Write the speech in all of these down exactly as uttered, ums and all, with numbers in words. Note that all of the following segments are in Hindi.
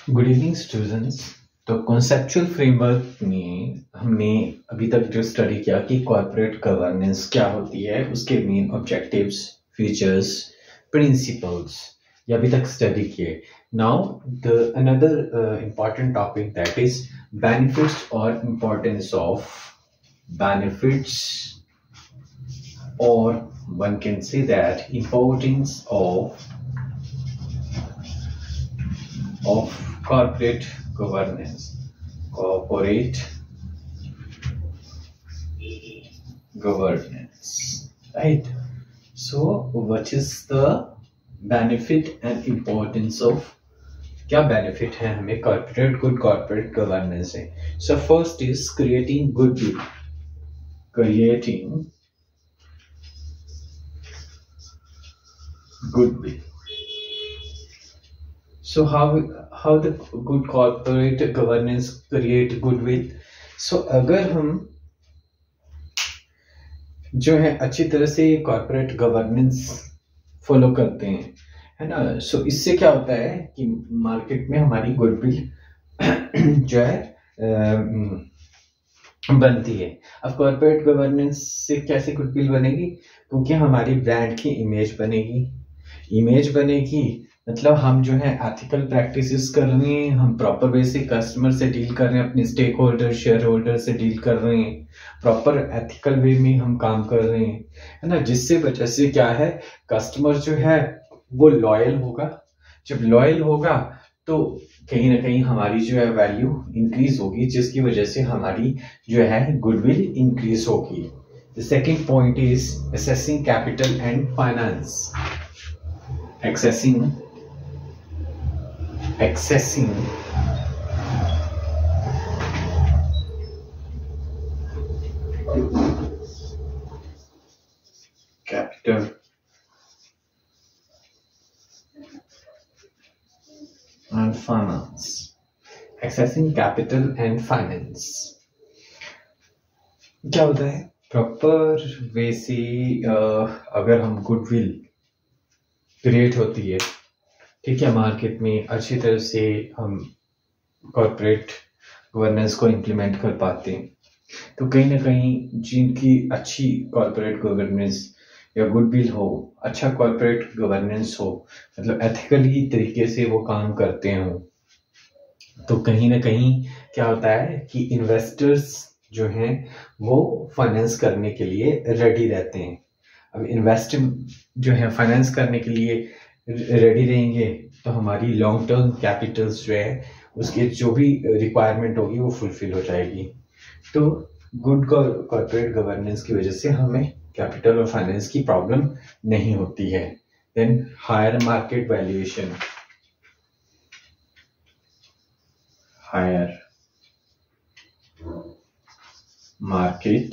Good evening students. तो कॉन्सेप्चुअल फ्रेमवर्क में हमने अभी तक जो स्टडी किया कि कॉर्पोरेट गवर्नेंस क्या होती है, उसके मेन ऑब्जेक्टिव्स, फीचर्स, प्रिंसिपल्स, ये अभी तक स्टडी किए। Now the another important topic that is benefits और importance of benefits, or one can say that importance of of corporate governance corporate governance, right? So what is the benefit and importance of, क्या benefit है हमें corporate good corporate governance से? So first is creating goodwill, creating goodwill. So how how the good corporate governance create goodwill? So अगर हम जो है अच्छी तरह से कॉर्पोरेट गवर्नेंस फॉलो करते हैं, है ना, सो so इससे क्या होता है कि मार्केट में हमारी गुडविल जो है बनती है। अब कॉर्पोरेट गवर्नेंस से कैसे गुडविल बनेगी? क्योंकि हमारी ब्रांड की इमेज बनेगी। इमेज बनेगी मतलब हम जो है एथिकल प्रैक्टिसेस कर रहे हैं, हम प्रॉपर वे से कस्टमर से डील कर रहे हैं, अपने स्टेक होल्डर शेयर होल्डर से डील कर रहे हैं, प्रॉपर एथिकल वे में हम काम कर रहे हैं, है ना, जिससे वजह से क्या है, कस्टमर जो है वो लॉयल होगा। जब लॉयल होगा तो कहीं ना कहीं हमारी जो है वैल्यू इंक्रीज होगी, जिसकी वजह से हमारी जो है गुडविल इंक्रीज होगी। The second point is assessing capital and finance. accessing accessing capital and finance, accessing capital and finance क्या होता है? प्रॉपर वे से अगर हम गुडविल क्रिएट होती है, ठीक है, मार्केट में अच्छी तरह से हम कॉर्पोरेट गवर्नेंस को इम्प्लीमेंट कर पाते हैं, तो कहीं ना कहीं जिनकी अच्छी कॉर्पोरेट गवर्नेंस या गुडविल हो, अच्छा कॉर्पोरेट गवर्नेंस हो, मतलब एथिकली तरीके से वो काम करते हो, तो कहीं ना कहीं क्या होता है कि इन्वेस्टर्स जो हैं वो फाइनेंस करने के लिए रेडी रहते हैं। अब इन्वेस्ट जो है फाइनेंस करने के लिए रेडी रहेंगे तो हमारी लॉन्ग टर्म कैपिटल्स जो है उसके जो भी रिक्वायरमेंट होगी वो फुलफिल हो जाएगी। तो गुड कॉर्पोरेट गवर्नेंस की वजह से हमें कैपिटल और फाइनेंस की प्रॉब्लम नहीं होती है। Then higher market valuation, higher market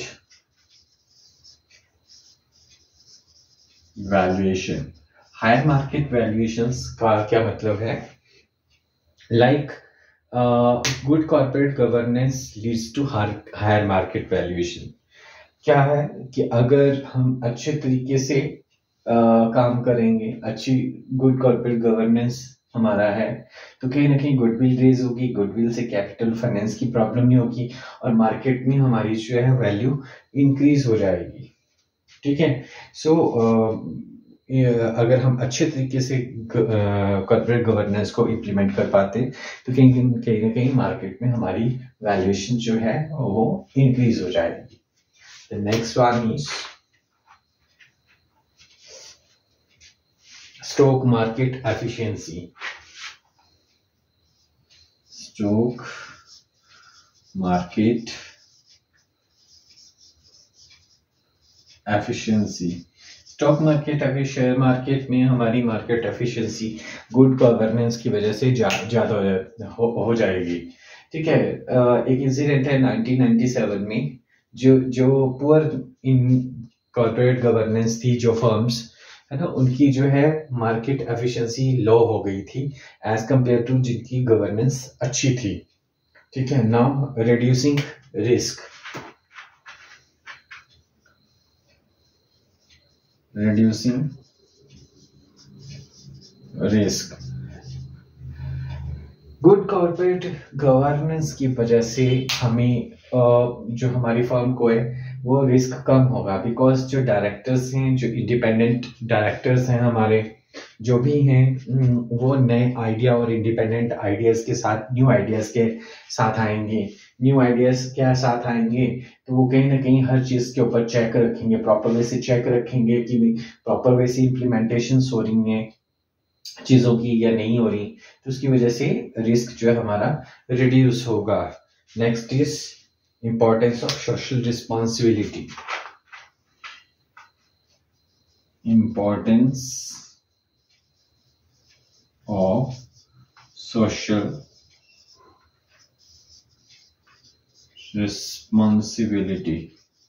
valuation. Higher market valuations का क्या मतलब है? Like good corporate governance leads to higher market valuation. क्या है कि अगर हम अच्छे तरीके से uh, काम करेंगे, अच्छी गुड कॉर्पोरेट गवर्नेंस हमारा है, तो कहीं ना कहीं गुडविल रेज होगी, गुडविल से कैपिटल फाइनेंस की प्रॉब्लम नहीं होगी और मार्केट में हमारी जो है वैल्यू इंक्रीज हो जाएगी। ठीक है, सो so, अगर हम अच्छे तरीके से कॉर्पोरेट गवर्नेंस को इम्प्लीमेंट कर पाते तो कहीं कहीं ना कहीं मार्केट में हमारी वैल्यूएशन जो है वो इंक्रीज हो जाएगी। The next one is stock market efficiency. Stock market efficiency, stock market अगर शेयर मार्केट में हमारी मार्केट एफिशिएंसी गुड गवर्नेंस की वजह से ज्यादा हो, हो जाएगी। ठीक है, एक इंसिडेंट है नाइनटीन नाइंटी सेवन में, जो जो पुअर इन कॉर्पोरेट गवर्नेंस थी जो फर्म्स, है ना, उनकी जो है मार्केट एफिशिएंसी लो हो गई थी एज कंपेयर टू जिनकी गवर्नेंस अच्छी थी। ठीक है, now reducing risk, reducing risk. Good good corporate governance की वजह से हमें जो हमारी फर्म को है वो रिस्क कम होगा, बिकॉज जो डायरेक्टर्स हैं, जो इंडिपेंडेंट डायरेक्टर्स हैं हमारे, जो भी हैं वो नए आइडिया और इंडिपेंडेंट आइडियाज के साथ, न्यू आइडियाज के साथ आएंगे। न्यू आइडियाज क्या साथ आएंगे तो वो कहीं ना कहीं हर चीज के ऊपर चेक रखेंगे, प्रॉपर वे से चेक रखेंगे कि प्रॉपर वे से इम्प्लीमेंटेशन हो रही है चीजों की या नहीं हो रही, तो उसकी वजह से रिस्क जो है हमारा रिड्यूस होगा। Next is importance of social responsibility. Importance of social responsibility.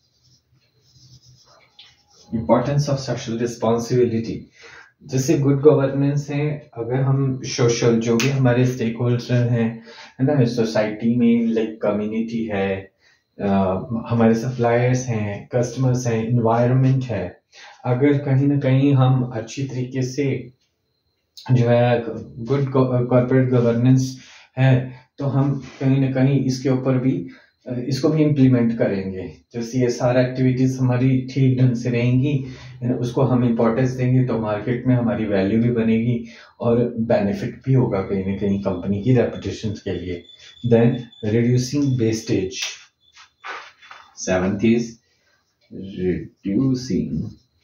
Importance of social responsibility, जैसे गुड गवर्नेंस है, अगर हम सोशल जो भी हमारे स्टेक होल्डर हैं है ना, सोसाइटी में लाइक कम्युनिटी है, uh, हमारे सप्लायर्स हैं, कस्टमर्स हैं, इन्वायरमेंट है, अगर कहीं ना कहीं हम अच्छी तरीके से जो है गुड कॉर्पोरेट गवर्नेंस है तो हम कहीं ना कहीं इसके ऊपर भी इसको भी इम्प्लीमेंट करेंगे। जो सी एस आर एक्टिविटीज हमारी ठीक ढंग से रहेंगी, उसको हम इम्पोर्टेंस देंगे तो मार्केट में हमारी वैल्यू भी बनेगी और बेनिफिट भी होगा कहीं ना कहीं कंपनी की रेपुटेशन के लिए। Then reducing wastage, seventh is reducing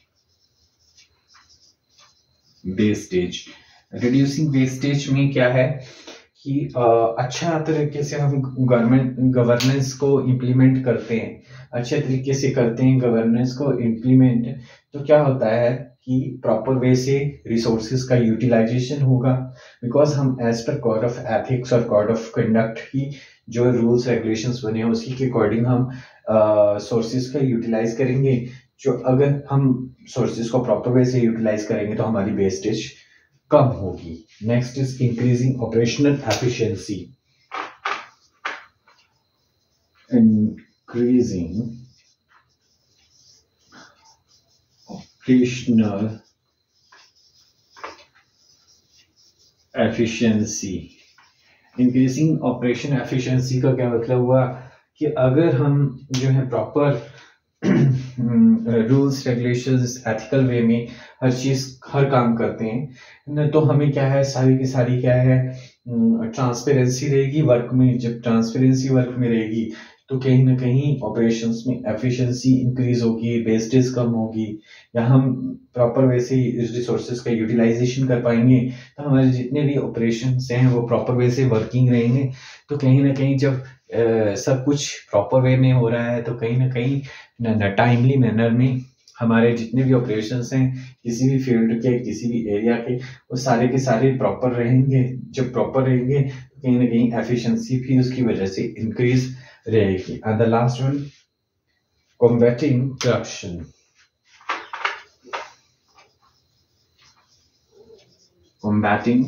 wastage. Reducing wastage में क्या है कि अच्छा तरीके से हम गवर्नमेंट गवर्नेंस को इम्प्लीमेंट करते हैं, अच्छे तरीके से करते हैं गवर्नेंस को इम्प्लीमेंट, तो क्या होता है कि प्रॉपर वे से रिसोर्सेज का यूटिलाइजेशन होगा, बिकॉज हम as per code of ethics और कोड ऑफ कंडक्ट की जो रूल्स रेगुलेशंस बने हैं उसी के अकॉर्डिंग हम सोर्सेज का यूटिलाइज करेंगे। जो अगर हम सोर्सेज को प्रॉपर वे से यूटिलाइज करेंगे तो हमारी वेस्टेज कम होगी। Next is increasing operational efficiency. Increasing operational efficiency. Increasing operation efficiency का क्या मतलब हुआ कि अगर हम जो है proper rules regulations ethical way में हर चीज हर काम करते हैं ना, तो हमें क्या है सारी की सारी क्या है ट्रांसपेरेंसी रहेगी वर्क में। जब ट्रांसपेरेंसी वर्क में रहेगी तो कहीं ना कहीं ऑपरेशंस में एफिशिएंसी इंक्रीज होगी, वेस्टेज कम होगी, या हम प्रॉपर वे से रिसोर्सेज का यूटिलाइजेशन कर पाएंगे तो हमारे जितने भी ऑपरेशंस हैं वो प्रॉपर वे से वर्किंग रहेंगे। तो कहीं ना कहीं जब Uh, सब कुछ प्रॉपर वे में हो रहा है तो कहीं ना कहीं न टाइमली मैनर में हमारे जितने भी ऑपरेशंस हैं किसी भी फील्ड के, किसी भी एरिया के, वो सारे के सारे प्रॉपर रहेंगे। जब प्रॉपर रहेंगे तो कहीं ना कहीं एफिशिएंसी भी उसकी वजह से इंक्रीज रहेगी। And the last one, combating corruption. Combating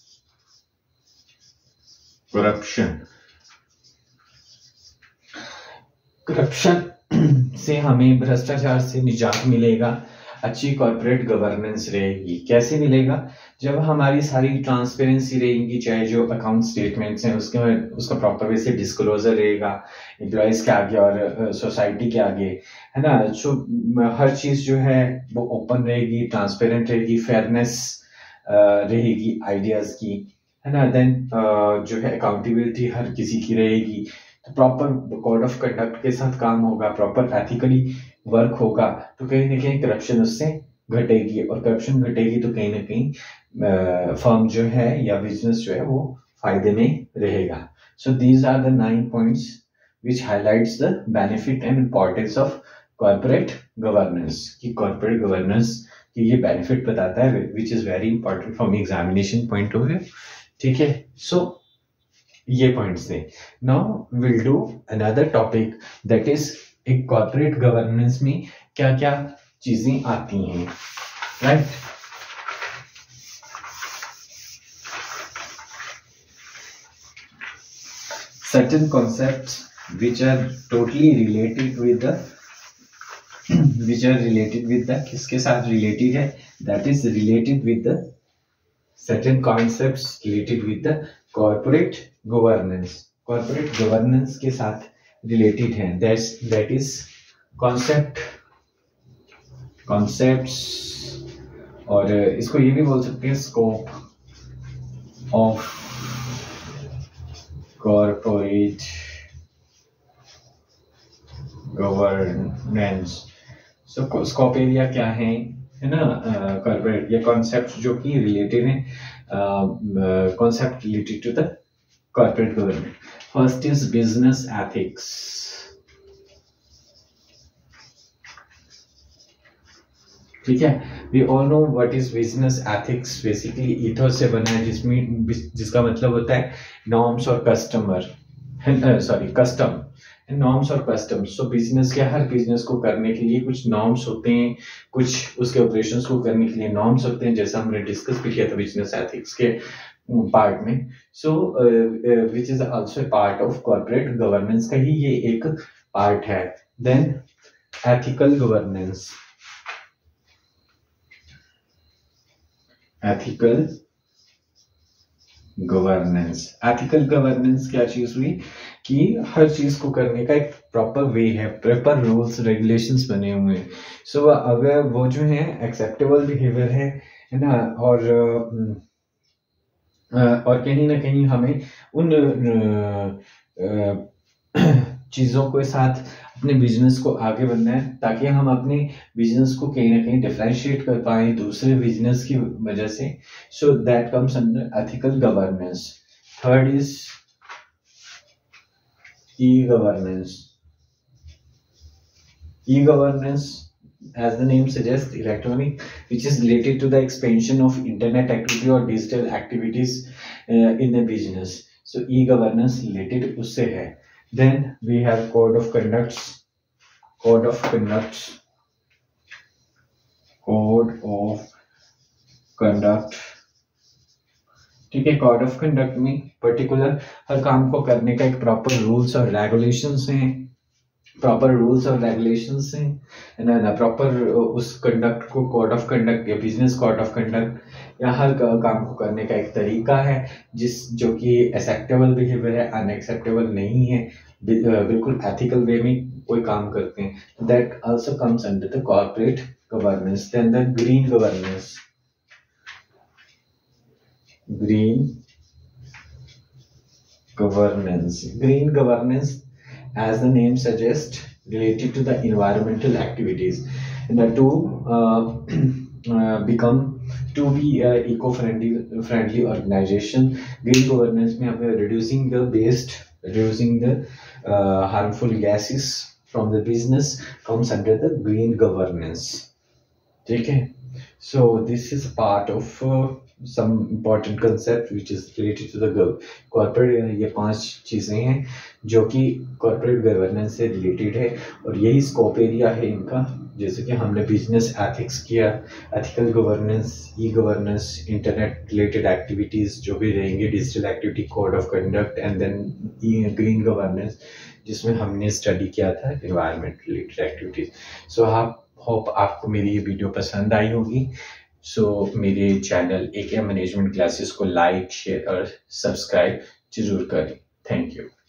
corruption. Corruption से हमें, भ्रष्टाचार से निजात मिलेगा, अच्छी कॉर्पोरेट गवर्नेंस रहेगी। कैसे मिलेगा? जब हमारी सारी ट्रांसपेरेंसी रहेगी, चाहे जो अकाउंट स्टेटमेंट्स हैं उसके उसका प्रॉपर वे से डिस्क्लोजर रहेगा एम्प्लॉयज के आगे और सोसाइटी के आगे, है ना। सो हर चीज जो है वो ओपन रहेगी, ट्रांसपेरेंट रहेगी, फेयरनेस रहेगी आइडियाज की, है ना। देन जो है अकाउंटेबिलिटी हर किसी की रहेगी, तो प्रॉपर कोड ऑफ कंडक्ट के साथ काम होगा, प्रॉपर एथिकली वर्क होगा, तो कहीं ना कहीं करप्शन उससे घटेगी, और करप्शन घटेगी तो कहीं ना कहीं फर्म जो है या बिजनेस जो है वो फायदे में रहेगा। So these are the nine points which highlights the benefit and importance of corporate governance. कि कॉर्पोरेट गवर्नेंस की ये बेनिफिट बताता है which is very important from examination point of view. ठीक है, सो so, ये पॉइंट्स थे। Now will do another topic that is एक कॉर्पोरेट गवर्नेंस में क्या क्या चीजें आती हैं, right. Certain concepts which are totally related with the which are related with the किसके साथ related है, that is related with the certain concepts related with the corporate governance. Corporate governance के साथ related है. That's that is concept concepts और इसको ये भी बोल सकते हैं scope of corporate governance. So scope area क्या है है ना, कॉर्पोरेट या कॉन्सेप्ट जो कि रिलेटेड है, concept related to the corporate government. First is business ethics. ठीक है, we all know what is business ethics. Basically ethos से बना है, जिसमें जिसका मतलब होता है नॉर्म्स और कस्टमर, सॉरी कस्टम, नॉर्म्स और कस्टम्स. सो बिजनेस के हर बिजनेस को करने के लिए कुछ नॉर्म्स होते हैं, कुछ उसके ऑपरेशंस को करने के लिए नॉर्म्स होते हैं, जैसा हमने डिस्कस भी किया था बिजनेस एथिक्स के पार्ट में. So which is also part of corporate governance का ही ये एक पार्ट है. Then ethical governance. Ethical governance ethical governance क्या चीज हुई कि हर चीज को करने का एक प्रॉपर वे है, प्रॉपर रूल्स रेगुलेशंस बने हुए हैं. सो so, अगर वो जो है एक्सेप्टेबल बिहेवियर है है ना, और और कहीं ना कहीं हमें उन चीजों के साथ अपने बिजनेस को आगे बढ़ना है, ताकि हम अपने बिजनेस को कहीं ना कहीं डिफरेंशिएट कर पाए दूसरे बिजनेस की वजह से. So that comes under ethical governance. Third is e-governance. E-governance, as the name suggests, electronic, which is related to the expansion of internet activity or digital activities uh, in the business. So e-governance related उससे है. Then we have code of conducts. Code of conducts. Code of conduct. ठीक है, कोड ऑफ कंडक्ट में पर्टिकुलर हर काम को करने का एक प्रॉपर रूल्स और रेगुलेशंस हैं, प्रॉपर रूल्स और रेगुलेशंस हैं ना, प्रॉपर उस कंडक्ट को कोड ऑफ कंडक्ट या बिजनेस कोड ऑफ कंडक्ट या हर काम को करने का एक तरीका है, जिस जो कि एक्सेप्टेबल बिहेवियर है, अनएक्सेप्टेबल नहीं है, बिल्कुल एथिकल वे में कोई काम करते हैं. That also comes under the corporate governance. Then the green governance. Green governance. Green governance, as the name suggests, related to the environmental activities, and the to uh, uh, become to be a eco-friendly friendly organization. Green governance में हमें reducing the waste, reducing the uh, harmful gases from the business comes under the green governance. ठीक है. So this is part of uh, some important concept which is related to the corporate. ये पांच चीजें हैं जो कि corporate governance से related है, और यही scope area है इनका. जैसे कि हमने business ethics किया, ethical governance, e-governance, internet related activities जो भी रहेंगे, digital activity, code of conduct, and then green governance जिसमें हमने study किया था environment related activities. So आप होप आपको मेरी ये वीडियो पसंद आई होगी. सो so, मेरे channel A K management classes like लाइक, शेयर और सब्सक्राइब जरूर करें. Thank you.